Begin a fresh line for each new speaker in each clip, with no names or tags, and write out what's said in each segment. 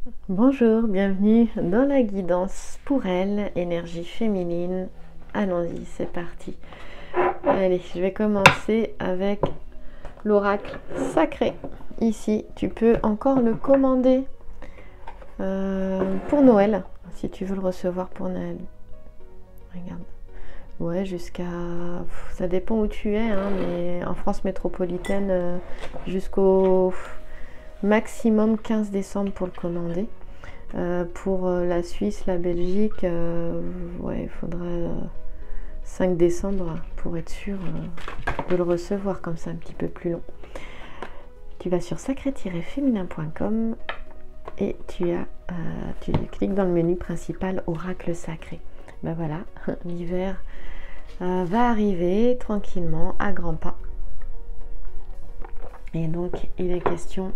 Bonjour, bienvenue dans la guidance pour elle, énergie féminine. Allons-y, c'est parti. Allez, je vais commencer avec l'oracle sacré. Ici, tu peux encore le commander pour Noël, si tu veux le recevoir pour Noël. Regarde. Ouais, jusqu'à... Ça dépend où tu es, hein, mais en France métropolitaine, jusqu'au maximum 15 décembre pour le commander. Pour la Suisse, la Belgique, ouais, il faudrait 5 décembre pour être sûr de le recevoir, comme ça un petit peu plus long. Tu vas sur sacré-féminin.com et tu cliques dans le menu principal Oracle sacré. Ben voilà, l'hiver va arriver tranquillement à grands pas. Et donc il est question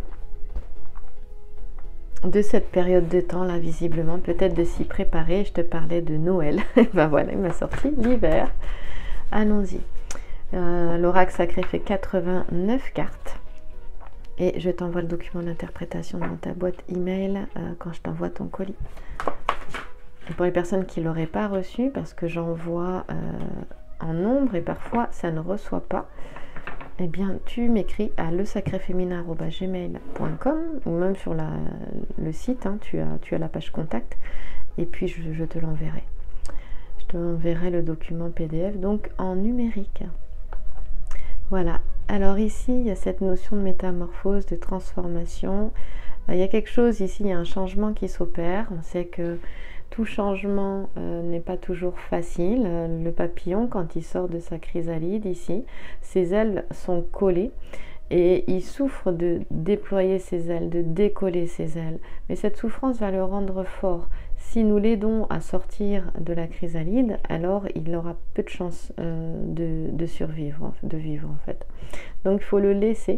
de cette période de temps là, visiblement, peut-être de s'y préparer. Je te parlais de Noël, ben voilà, il m'a sorti l'hiver. Allons-y. L'oracle sacré fait 89 cartes et je t'envoie le document d'interprétation dans ta boîte email quand je t'envoie ton colis. Et pour les personnes qui ne l'auraient pas reçu, parce que j'envoie en nombre et parfois ça ne reçoit pas, eh bien tu m'écris à lesacréféminin@gmail.com ou même sur le site, hein, tu as la page contact et puis je te l'enverrai. Je te enverrai le document PDF, donc en numérique. Voilà. Alors ici, il y a cette notion de métamorphose, de transformation. Il y a quelque chose ici, il y a un changement qui s'opère. On sait que tout changement n'est pas toujours facile. Le papillon, quand il sort de sa chrysalide ici, ses ailes sont collées et il souffre de déployer ses ailes, de décoller ses ailes. Mais cette souffrance va le rendre fort. Si nous l'aidons à sortir de la chrysalide, alors il aura peu de chances de survivre, de vivre en fait. Donc il faut le laisser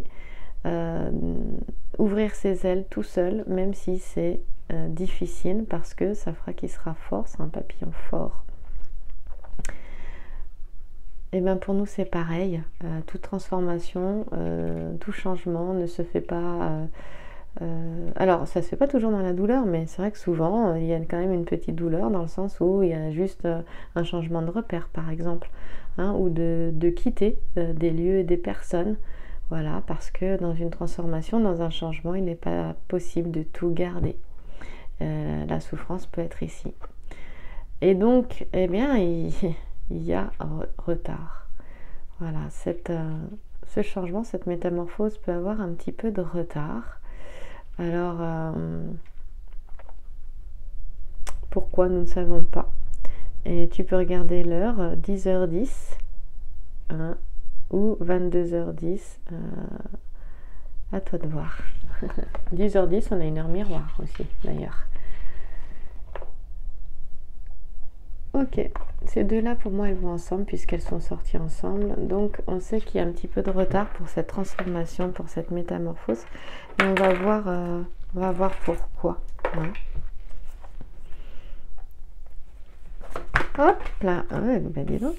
ouvrir ses ailes tout seul, même si c'est difficile, parce que ça fera qu'il sera fort, c'est un papillon fort. Et bien pour nous c'est pareil, toute transformation, tout changement ne se fait pas... alors ça se fait pas toujours dans la douleur, mais c'est vrai que souvent il y a quand même une petite douleur, dans le sens où il y a juste un changement de repère par exemple, hein, ou de quitter des lieux et des personnes. Voilà, parce que dans une transformation, dans un changement, il n'est pas possible de tout garder. La souffrance peut être ici. Et donc, eh bien, il y a retard. Voilà, ce changement, cette métamorphose peut avoir un petit peu de retard. Alors, pourquoi nous ne savons pas. Et tu peux regarder l'heure, 10h10, hein, ou 22h10, à toi de voir. 10h10, on a une heure miroir aussi d'ailleurs. Ok, ces deux-là pour moi elles vont ensemble puisqu'elles sont sorties ensemble. Donc on sait qu'il y a un petit peu de retard pour cette transformation, pour cette métamorphose. Et on va voir pourquoi. Hein. Hop là, ouais, bah dis donc.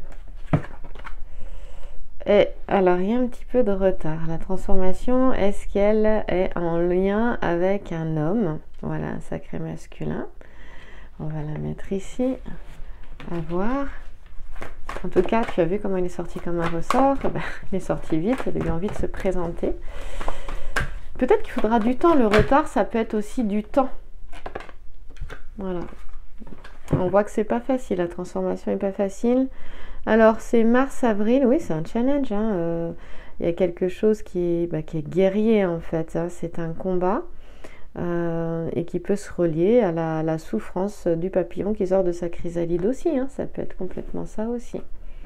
Et alors, il y a un petit peu de retard. La transformation, est-ce qu'elle est en lien avec un homme? Voilà, un sacré masculin. On va la mettre ici, à voir. En tout cas, tu as vu comment il est sorti comme un ressort. Ben, il est sorti vite, il a eu envie de se présenter. Peut-être qu'il faudra du temps. Le retard, ça peut être aussi du temps. Voilà. On voit que c'est pas facile, la transformation est pas facile. Alors c'est mars-avril, oui c'est un challenge, hein. Il y a quelque chose qui est guerrier en fait, hein. C'est un combat et qui peut se relier à la souffrance du papillon qui sort de sa chrysalide aussi, hein. Ça peut être complètement ça aussi.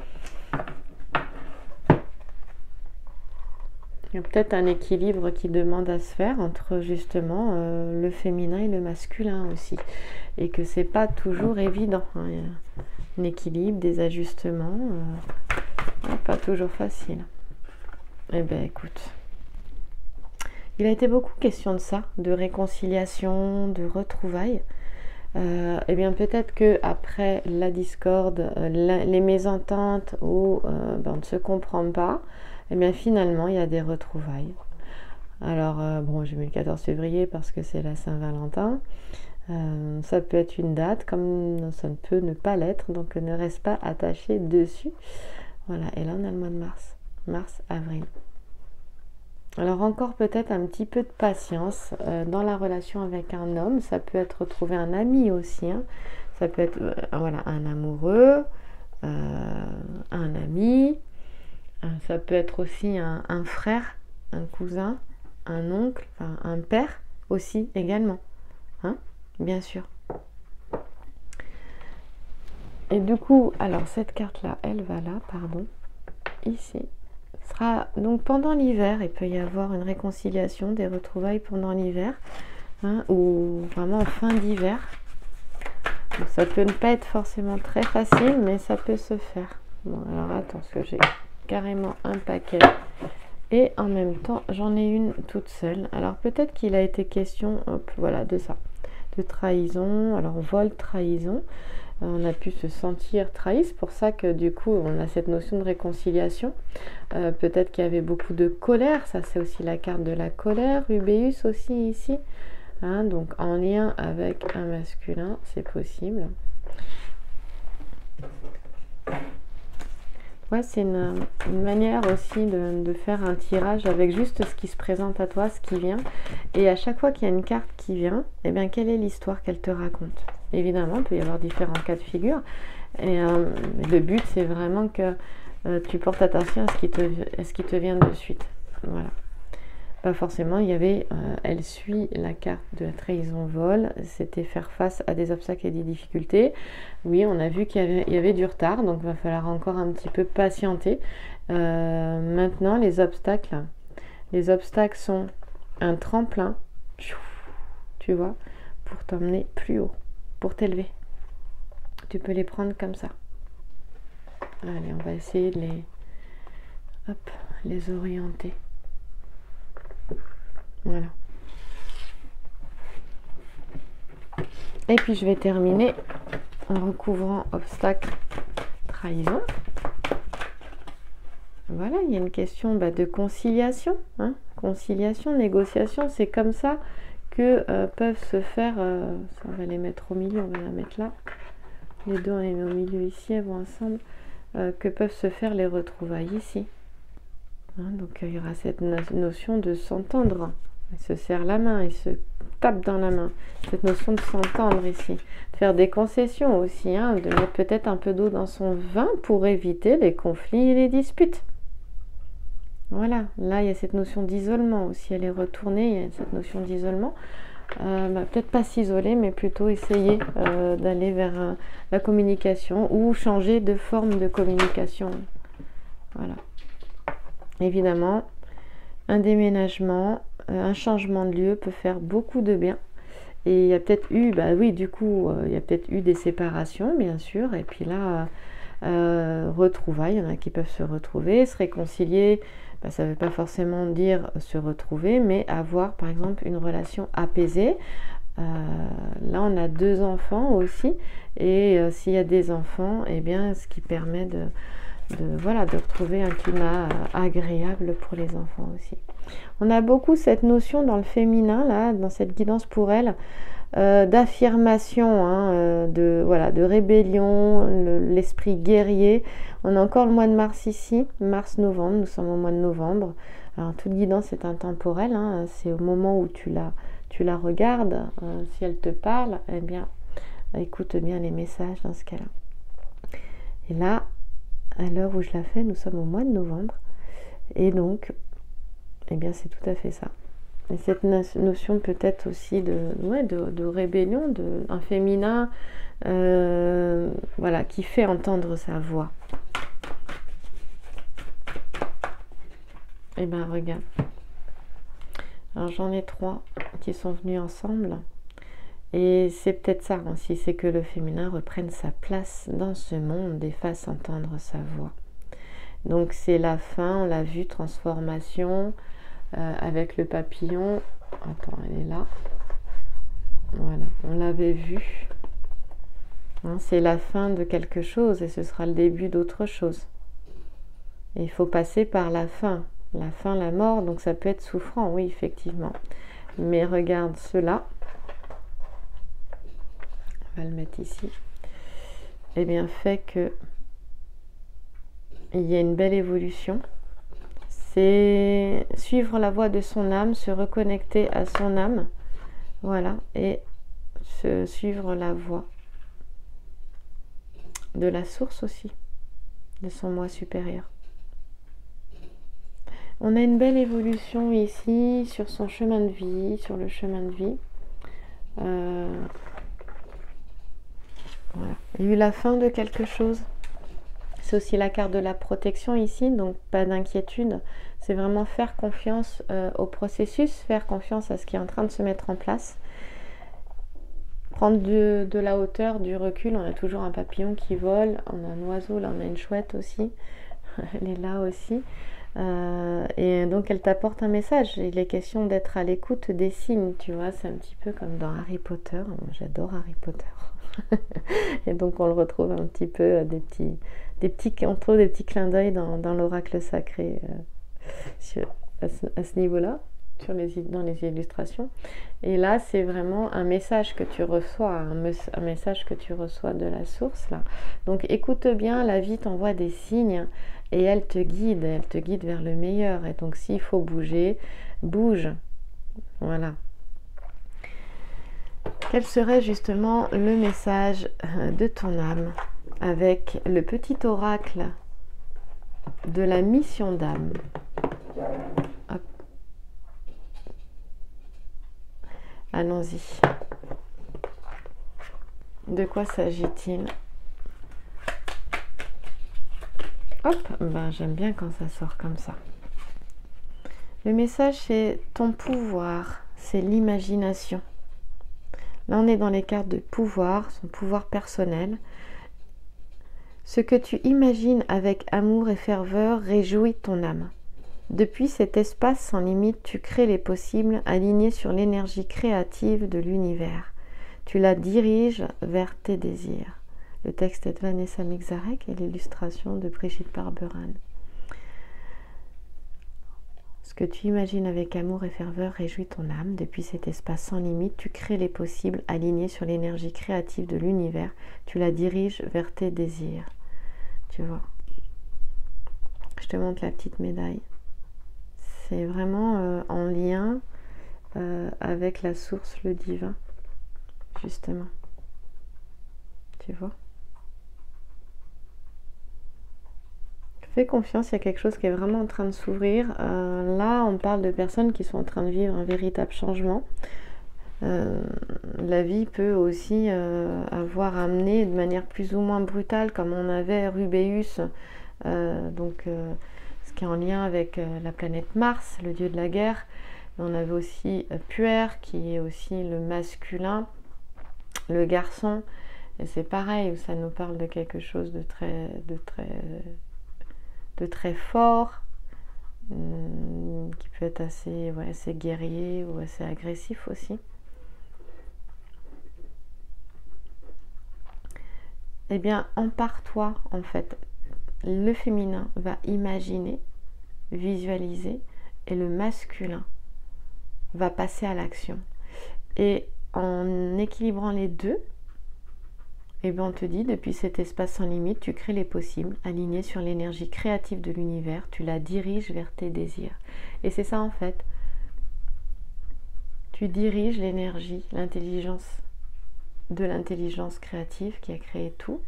Il y a peut-être un équilibre qui demande à se faire entre justement le féminin et le masculin aussi. Et que c'est pas toujours évident, hein. Il y a un équilibre, des ajustements, pas toujours facile. Eh bien écoute, il a été beaucoup question de ça, de réconciliation, de retrouvailles. Eh bien peut-être que après la discorde, les mésententes où on ne se comprend pas, eh bien finalement il y a des retrouvailles. Alors, bon, j'ai mis le 14 février parce que c'est la Saint-Valentin. Ça peut être une date, comme ça ne peut ne pas l'être, donc ne reste pas attaché dessus. Voilà, et là on a le mois de mars. Mars, avril. Alors encore peut-être un petit peu de patience dans la relation avec un homme. Ça peut être trouver un ami aussi, hein. Ça peut être voilà, un amoureux, un ami. Ça peut être aussi un frère, un cousin, un oncle, enfin, un père aussi également, hein, bien sûr. Et du coup, alors cette carte-là, elle va là, pardon, ici. Sera donc pendant l'hiver, il peut y avoir une réconciliation, des retrouvailles pendant l'hiver, hein, ou vraiment en fin d'hiver. Ça peut ne pas être forcément très facile, mais ça peut se faire. Bon, alors attends, parce que j'ai carrément un paquet et en même temps j'en ai une toute seule. Alors peut-être qu'il a été question, hop, voilà, de ça, de trahison. Alors vol, trahison, on a pu se sentir trahi, c'est pour ça que du coup on a cette notion de réconciliation. Peut-être qu'il y avait beaucoup de colère, ça c'est aussi la carte de la colère, Ubéus aussi ici, hein, donc en lien avec un masculin, c'est possible. Ouais, c'est une manière aussi de faire un tirage avec juste ce qui se présente à toi, ce qui vient. Et à chaque fois qu'il y a une carte qui vient, eh bien, quelle est l'histoire qu'elle te raconte? Évidemment, il peut y avoir différents cas de figure. Et le but, c'est vraiment que tu portes attention à ce qui te vient de suite. Voilà. Pas forcément, il y avait, elle suit la carte de la trahison vol, c'était faire face à des obstacles et des difficultés. Oui, on a vu qu'il y avait du retard, donc il va falloir encore un petit peu patienter. Maintenant, les obstacles sont un tremplin, tu vois, pour t'emmener plus haut, pour t'élever. Tu peux les prendre comme ça. Allez, on va essayer de les orienter. Voilà. Et puis je vais terminer en recouvrant obstacle, trahison. Voilà, il y a une question de conciliation, hein. Conciliation, négociation, c'est comme ça que peuvent se faire, ça, on va les mettre au milieu, on va la mettre là, les deux on les met au milieu ici, elles vont ensemble, que peuvent se faire les retrouvailles ici, hein. Donc il y aura cette notion de s'entendre. Il se serre la main, il se tape dans la main. Cette notion de s'entendre ici. De faire des concessions aussi, hein, de mettre peut-être un peu d'eau dans son vin pour éviter les conflits et les disputes. Voilà, là il y a cette notion d'isolement aussi, elle est retournée, il y a cette notion d'isolement. Peut-être pas s'isoler, mais plutôt essayer d'aller vers la communication ou changer de forme de communication. Voilà. Évidemment, un déménagement, un changement de lieu peut faire beaucoup de bien. Et il y a peut-être eu, oui, du coup, il y a peut-être eu des séparations, bien sûr. Et puis là, retrouvailles, il y en a qui peuvent se retrouver, se réconcilier. Ça ne veut pas forcément dire se retrouver, mais avoir, par exemple, une relation apaisée. Là, on a 2 enfants aussi. Et s'il y a des enfants, eh bien, ce qui permet de retrouver un climat agréable pour les enfants aussi. On a beaucoup cette notion dans le féminin, là, dans cette guidance pour elle, d'affirmation, hein, de rébellion, l'esprit guerrier. On a encore le mois de mars ici, mars-novembre, nous sommes au mois de novembre. Alors toute guidance est intemporelle, hein, c'est au moment où tu la regardes, si elle te parle, eh bien, écoute bien les messages dans ce cas-là. Et là, à l'heure où je la fais, nous sommes au mois de novembre, et donc, eh bien, c'est tout à fait ça. Et cette notion peut-être aussi de rébellion, un féminin, qui fait entendre sa voix. Eh bien, regarde. Alors, j'en ai 3 qui sont venus ensemble. Et c'est peut-être ça aussi, c'est que le féminin reprenne sa place dans ce monde et fasse entendre sa voix. Donc, c'est la fin, on l'a vu, transformation, avec le papillon. Attends, elle est là. Voilà, on l'avait vu. Hein, c'est la fin de quelque chose et ce sera le début d'autre chose. Et il faut passer par la fin La fin, la mort, donc ça peut être souffrant, oui, effectivement. Mais regarde cela. On va le mettre ici. Eh bien, fait que il y a une belle évolution. C'est suivre la voie de son âme, se reconnecter à son âme. Voilà, et suivre la voie de la source aussi, de son moi supérieur. On a une belle évolution ici sur son chemin de vie, sur le chemin de vie. Voilà. Il y a eu la fin de quelque chose. C'est aussi la carte de la protection ici, donc pas d'inquiétude. C'est vraiment faire confiance au processus, faire confiance à ce qui est en train de se mettre en place. Prendre de la hauteur, du recul. On a toujours un papillon qui vole, on a un oiseau, là on a une chouette aussi. Elle est là aussi. Et donc elle t'apporte un message. Il est question d'être à l'écoute des signes, tu vois. C'est un petit peu comme dans Harry Potter. J'adore Harry Potter. Et donc on le retrouve un petit peu, on trouve des petits clins d'œil dans l'oracle sacré à ce niveau-là, dans les illustrations. Et là, c'est vraiment un message que tu reçois, un message que tu reçois de la source, là. Donc écoute bien, la vie t'envoie des signes et elle te guide vers le meilleur. Et donc s'il faut bouger, bouge. Voilà. Quel serait justement le message de ton âme avec le petit oracle de la mission d'âme? Hop. Allons-y. De quoi s'agit-il? Hop, ben, j'aime bien quand ça sort comme ça. Le message, c'est ton pouvoir, c'est l'imagination. Là, on est dans les cartes de pouvoir, son pouvoir personnel. Ce que tu imagines avec amour et ferveur réjouit ton âme. Depuis cet espace sans limite, tu crées les possibles alignés sur l'énergie créative de l'univers. Tu la diriges vers tes désirs. Le texte est de Vanessa Mixarek et l'illustration de Brigitte Barberan. Ce que tu imagines avec amour et ferveur réjouit ton âme. Depuis cet espace sans limite, tu crées les possibles alignés sur l'énergie créative de l'univers. Tu la diriges vers tes désirs. Tu vois. Je te montre la petite médaille. C'est vraiment en lien avec la source, le divin, justement. Tu vois. Fais confiance, il y a quelque chose qui est vraiment en train de s'ouvrir. Là, on parle de personnes qui sont en train de vivre un véritable changement. La vie peut aussi avoir amené de manière plus ou moins brutale, comme on avait Rubéus, ce qui est en lien avec la planète Mars, le dieu de la guerre. On avait aussi Puer, qui est aussi le masculin, le garçon. Et c'est pareil, où ça nous parle de quelque chose de très fort, qui peut être assez guerrier ou assez agressif aussi. Eh bien, empare-toi, en fait. Le féminin va imaginer, visualiser, et le masculin va passer à l'action. Et en équilibrant les deux, eh bien, on te dit, depuis cet espace sans limite, tu crées les possibles, alignés sur l'énergie créative de l'univers, tu la diriges vers tes désirs. Et c'est ça, en fait. Tu diriges l'énergie, l'intelligence créative qui a créé tout,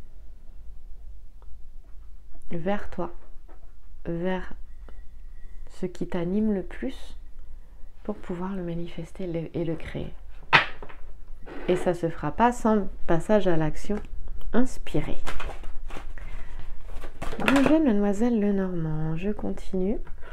vers toi, vers ce qui t'anime le plus pour pouvoir le manifester et le créer. Et ça ne se fera pas sans passage à l'action inspirée. Bonjour mademoiselle Lenormand, je continue.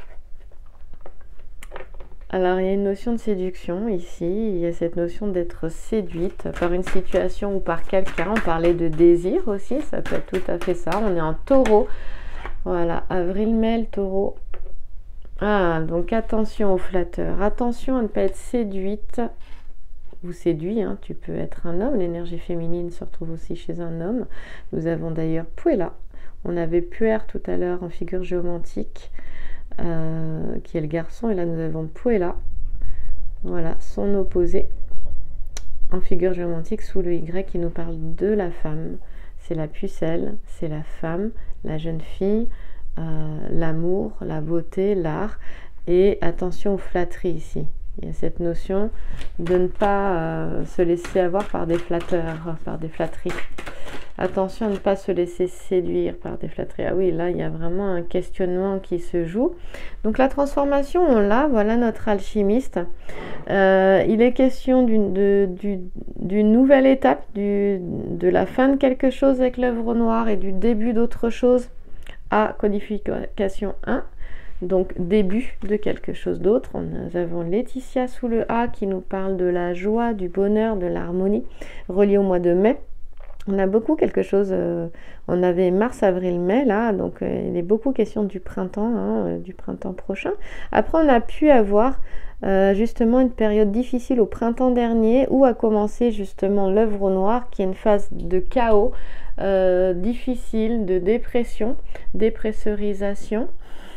Alors il y a une notion de séduction ici, il y a cette notion d'être séduite par une situation ou par quelqu'un. On parlait de désir aussi, ça peut être tout à fait ça. On est en taureau, voilà, avril-mai, le taureau. Ah, donc attention aux flatteurs, attention à ne pas être séduite ou séduit, hein. Tu peux être un homme, l'énergie féminine se retrouve aussi chez un homme. Nous avons d'ailleurs Puella, on avait Puer tout à l'heure en figure géomantique. qui est le garçon, et là nous avons Puella, voilà, son opposé en figure géométrique sous le Y qui nous parle de la femme. C'est la pucelle, c'est la femme, la jeune fille, l'amour, la beauté, l'art, et attention aux flatteries ici. Il y a cette notion de ne pas se laisser avoir par des flatteurs, par des flatteries. Attention à ne pas se laisser séduire par des flatteries. Ah oui, là, il y a vraiment un questionnement qui se joue. Donc la transformation, on l'a, voilà notre alchimiste. Il est question d'une nouvelle étape, de la fin de quelque chose avec l'œuvre noire et du début d'autre chose à codification 1. Donc début de quelque chose d'autre. Nous avons Laetitia sous le A qui nous parle de la joie, du bonheur, de l'harmonie, relié au mois de mai. On a beaucoup quelque chose, on avait mars, avril, mai là, donc il est beaucoup question du printemps, hein, du printemps prochain. Après on a pu avoir justement une période difficile au printemps dernier où a commencé justement l'œuvre noire qui est une phase de chaos, difficile, de dépression, dépressurisation.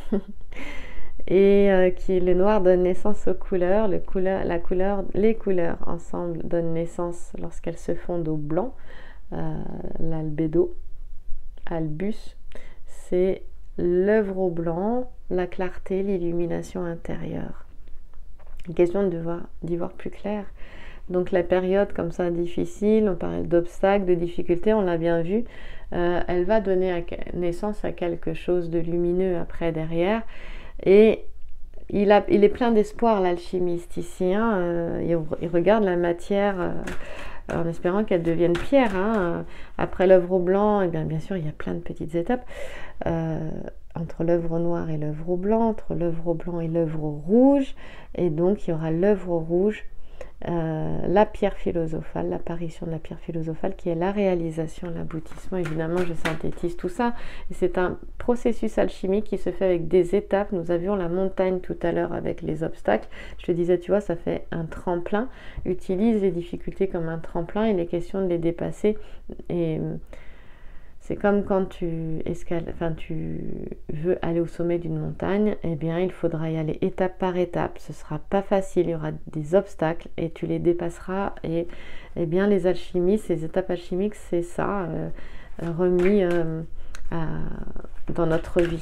Et qui le noir donne naissance aux couleurs, les couleurs ensemble donnent naissance lorsqu'elles se fondent au blanc. L'albédo, albus, c'est l'œuvre au blanc, la clarté, l'illumination intérieure. Une question d'y voir plus clair. Donc la période comme ça difficile, on parle d'obstacles, de difficultés, on l'a bien vu, elle va donner naissance à quelque chose de lumineux après derrière. Et il est plein d'espoir l'alchimiste ici, hein, il regarde la matière en espérant qu'elle devienne pierre. Hein. Après l'œuvre au blanc, et bien sûr il y a plein de petites étapes entre l'œuvre noire et l'œuvre au blanc, entre l'œuvre au blanc et l'œuvre au rouge, et donc il y aura l'œuvre au rouge, la pierre philosophale, l'apparition de la pierre philosophale qui est la réalisation, l'aboutissement. Évidemment je synthétise tout ça et c'est un processus alchimique qui se fait avec des étapes. Nous avions la montagne tout à l'heure avec les obstacles, je te disais tu vois ça fait un tremplin, utilise les difficultés comme un tremplin, il est question de les dépasser. Et c'est comme quand tu veux aller au sommet d'une montagne, eh bien il faudra y aller étape par étape. Ce sera pas facile, il y aura des obstacles et tu les dépasseras. Et eh bien les alchimistes, ces étapes alchimiques, c'est ça, remis dans notre vie.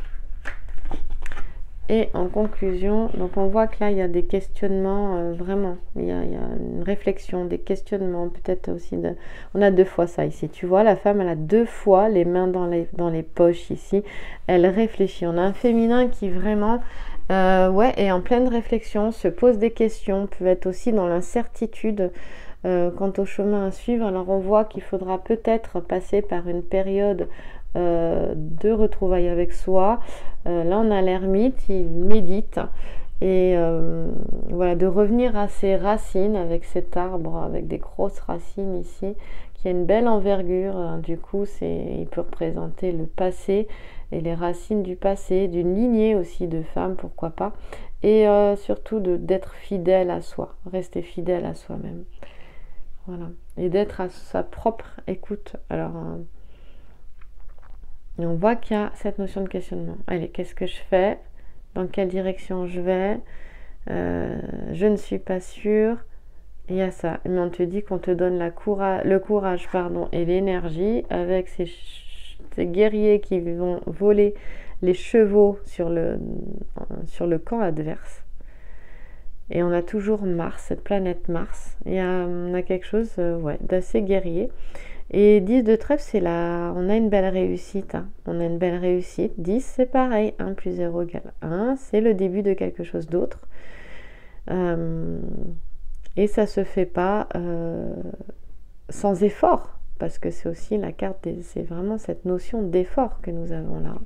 Et en conclusion, donc on voit que là il y a des questionnements, vraiment, il y a une réflexion, des questionnements, peut-être aussi, on a deux fois ça ici, tu vois, la femme elle a deux fois les mains dans les poches ici, elle réfléchit, on a un féminin qui vraiment, est en pleine réflexion, se pose des questions, peut être aussi dans l'incertitude quant au chemin à suivre. Alors on voit qu'il faudra peut-être passer par une période de retrouvailles avec soi. Là on a l'ermite, il médite et voilà, de revenir à ses racines avec cet arbre avec des grosses racines ici qui a une belle envergure. Du coup il peut représenter le passé et les racines du passé, d'une lignée aussi de femmes, pourquoi pas, et surtout d'être fidèle à soi, rester fidèle à soi-même, voilà, et d'être à sa propre écoute. Alors et on voit qu'il y a cette notion de questionnement. Allez, qu'est-ce que je fais? Dans quelle direction je vais? Je ne suis pas sûre. Il y a ça. Mais on te dit qu'on te donne le courage et l'énergie avec ces guerriers qui vont voler les chevaux sur le camp adverse. Et on a toujours Mars, cette planète Mars. Et on a quelque chose d'assez guerrier. Et 10 de trèfle, on a une belle réussite. Hein. On a une belle réussite. 10, c'est pareil. 1 plus 0 égale 1. C'est le début de quelque chose d'autre. Et ça se fait pas sans effort. Parce que c'est aussi la carte, c'est vraiment cette notion d'effort que nous avons là.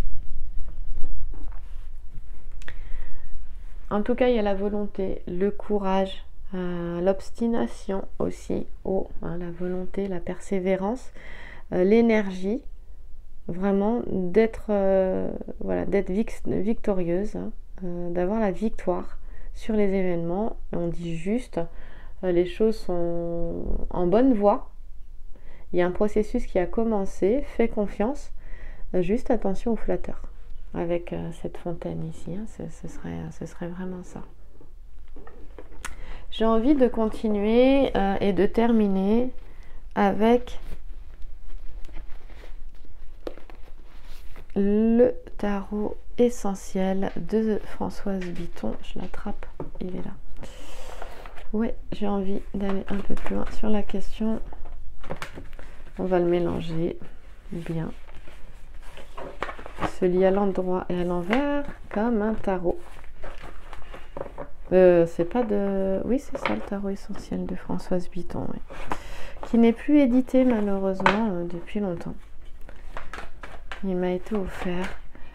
En tout cas, il y a la volonté, le courage, l'obstination aussi, la volonté, la persévérance, l'énergie, vraiment d'être victorieuse, d'avoir la victoire sur les événements. On dit juste, les choses sont en bonne voie, il y a un processus qui a commencé, fais confiance, juste attention aux flatteurs. avec cette fontaine ici, hein, ce serait vraiment ça. J'ai envie de continuer et de terminer avec le tarot essentiel de Françoise Bitton. Je l'attrape, il est là. Ouais, j'ai envie d'aller un peu plus loin sur la question. On va le mélanger bien. Se lie à l'endroit et à l'envers comme un tarot. C'est pas de... Oui, c'est ça le tarot essentiel de Françoise Bitton, oui. Qui n'est plus édité malheureusement depuis longtemps. Il m'a été offert.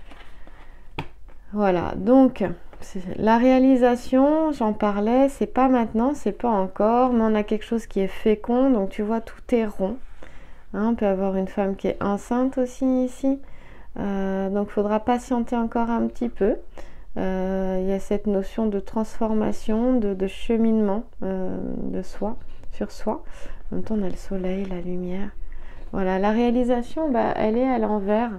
Voilà, donc la réalisation, j'en parlais, c'est pas maintenant, c'est pas encore, mais on a quelque chose qui est fécond, donc tu vois, tout est rond. Hein, on peut avoir une femme qui est enceinte aussi ici, donc il faudra patienter encore un petit peu. Il y a cette notion de transformation, de cheminement de soi, sur soi. En même temps, on a le soleil, la lumière. Voilà, la réalisation, bah, elle est à l'envers.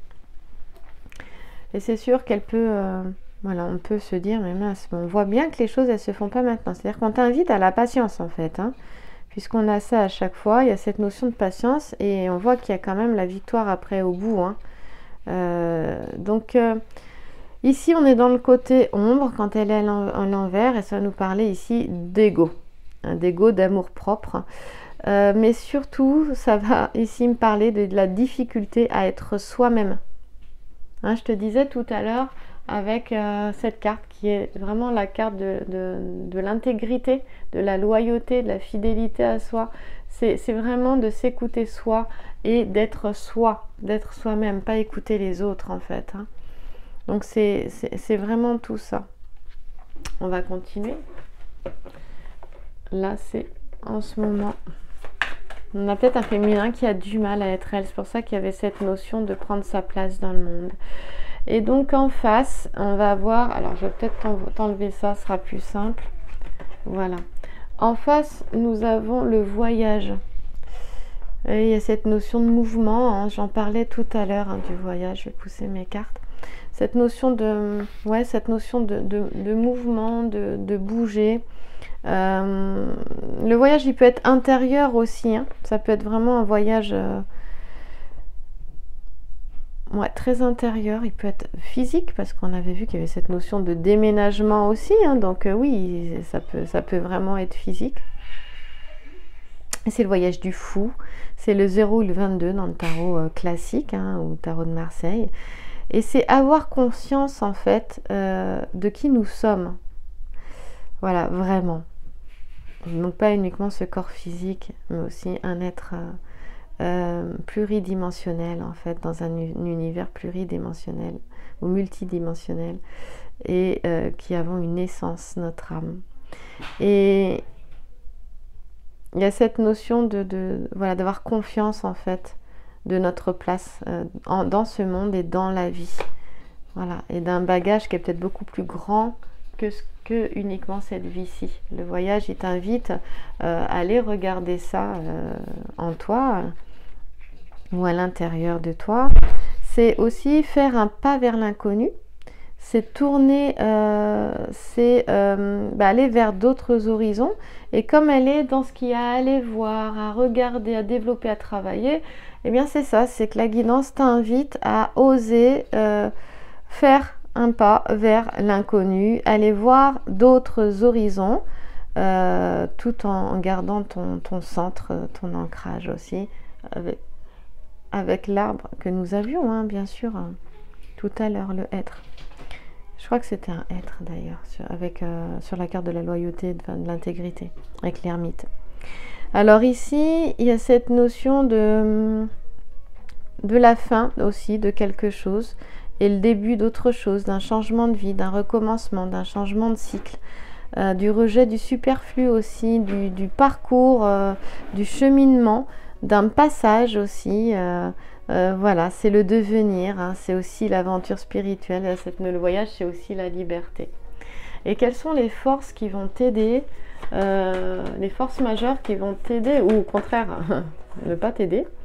Et c'est sûr qu'elle peut... voilà, on peut se dire, mais mince, on voit bien que les choses, elles se font pas maintenant. C'est-à-dire qu'on t'invite à la patience, en fait. Hein, puisqu'on a ça à chaque fois, il y a cette notion de patience. Et on voit qu'il y a quand même la victoire après au bout. Hein. Donc... ici, on est dans le côté ombre, quand elle est à l'envers, et ça va nous parler ici d'ego, hein, d'ego, d'amour propre. Mais surtout, ça va ici me parler de la difficulté à être soi-même. Hein, je te disais tout à l'heure avec cette carte qui est vraiment la carte de l'intégrité, de la loyauté, de la fidélité à soi. C'est vraiment de s'écouter soi et d'être soi, d'être soi-même, pas écouter les autres en fait. Hein. Donc c'est vraiment tout ça. On va continuer. Là, c'est en ce moment... On a peut-être un féminin qui a du mal à être elle. C'est pour ça qu'il y avait cette notion de prendre sa place dans le monde. Et donc en face, on va avoir... Alors, je vais peut-être t'enlever ça, ce sera plus simple. Voilà. En face, nous avons le voyage. Et il y a cette notion de mouvement. Hein, j'en parlais tout à l'heure hein, du voyage. Je vais pousser mes cartes. Cette notion de, ouais, cette notion de mouvement, de bouger. Le voyage, il peut être intérieur aussi. Hein. Ça peut être vraiment un voyage ouais, très intérieur. Il peut être physique parce qu'on avait vu qu'il y avait cette notion de déménagement aussi. Hein. Donc oui, ça peut vraiment être physique. C'est le voyage du fou. C'est le 0 ou le 22 dans le tarot classique hein, ou le tarot de Marseille. Et c'est avoir conscience en fait de qui nous sommes. Voilà, vraiment. Donc pas uniquement ce corps physique, mais aussi un être pluridimensionnel en fait, dans un univers pluridimensionnel ou multidimensionnel et qui avons une essence, notre âme. Et il y a cette notion voilà, d'avoir confiance en fait de notre place dans ce monde et dans la vie. Voilà, et d'un bagage qui est peut-être beaucoup plus grand que uniquement cette vie-ci. Le voyage, il t'invite à aller regarder ça en toi ou à l'intérieur de toi. C'est aussi faire un pas vers l'inconnu. C'est tourner, aller vers d'autres horizons. Et comme elle est dans ce qu'il y a à aller voir, à regarder, à développer, à travailler, eh bien c'est ça, c'est que la guidance t'invite à oser faire un pas vers l'inconnu, aller voir d'autres horizons, tout en gardant ton centre, ton ancrage aussi, avec l'arbre que nous avions, hein, bien sûr, tout à l'heure, le être. Je crois que c'était un être d'ailleurs, sur la carte de la loyauté, de l'intégrité, avec l'ermite. Alors ici, il y a cette notion de la fin aussi, de quelque chose, et le début d'autre chose, d'un changement de vie, d'un recommencement, d'un changement de cycle, du rejet du superflu aussi, du parcours, du cheminement, d'un passage aussi. Voilà, c'est le devenir, hein, c'est aussi l'aventure spirituelle, le voyage, c'est aussi la liberté. Et quelles sont les forces qui vont t'aider, les forces majeures qui vont t'aider, ou au contraire, ne pas t'aider,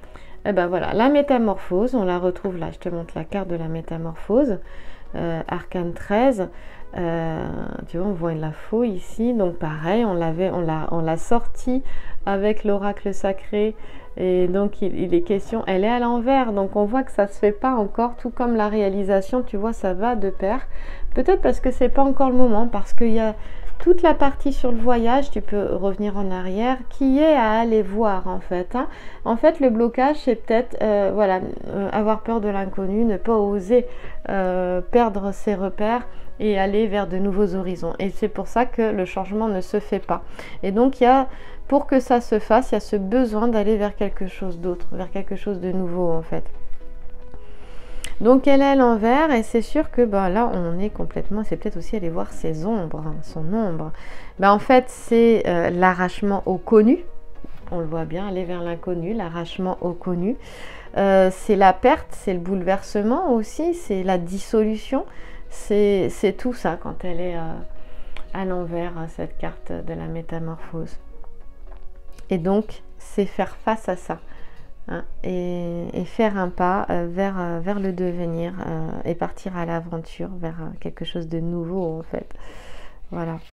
Et ben voilà, la métamorphose, on la retrouve là, je te montre la carte de la métamorphose, arcane 13, tu vois, on voit la faux ici, donc pareil, on l'a sorti avec l'oracle sacré, et donc il est question, elle est à l'envers, donc on voit que ça se fait pas encore, tout comme la réalisation, tu vois, ça va de pair, peut-être parce que c'est pas encore le moment, parce qu'il y a toute la partie sur le voyage, tu peux revenir en arrière, qui est à aller voir en fait. Hein. En fait, le blocage, c'est peut-être voilà, avoir peur de l'inconnu, ne pas oser perdre ses repères et aller vers de nouveaux horizons. Et c'est pour ça que le changement ne se fait pas. Et donc, pour que ça se fasse, il y a ce besoin d'aller vers quelque chose d'autre, vers quelque chose de nouveau en fait. Donc elle est à l'envers et c'est sûr que ben, là on est complètement, c'est peut-être aussi aller voir ses ombres, hein, son ombre. Ben, en fait c'est l'arrachement au connu, on le voit bien, aller vers l'inconnu, l'arrachement au connu. C'est la perte, c'est le bouleversement aussi, c'est la dissolution, c'est tout ça quand elle est à l'envers, cette carte de la métamorphose. Et donc c'est faire face à ça. Hein, et faire un pas vers le devenir et partir à l'aventure vers quelque chose de nouveau en fait. Voilà.